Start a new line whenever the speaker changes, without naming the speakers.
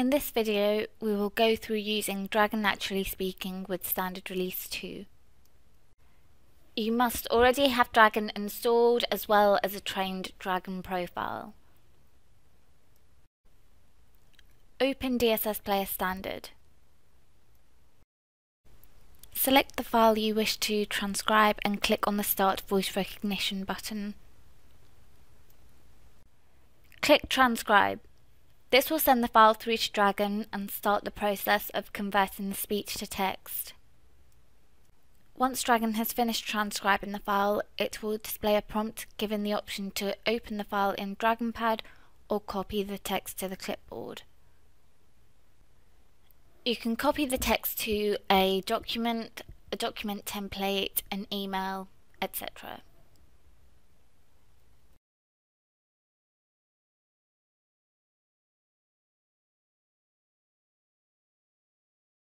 In this video, we will go through using Dragon NaturallySpeaking with Standard Release 2. You must already have Dragon installed as well as a trained Dragon profile. Open DSS Player Standard. Select the file you wish to transcribe and click on the Start Voice Recognition button. Click Transcribe. This will send the file through to Dragon and start the process of converting the speech to text. Once Dragon has finished transcribing the file, it will display a prompt giving the option to open the file in DragonPad or copy the text to the clipboard. You can copy the text to a document template, an email, etc.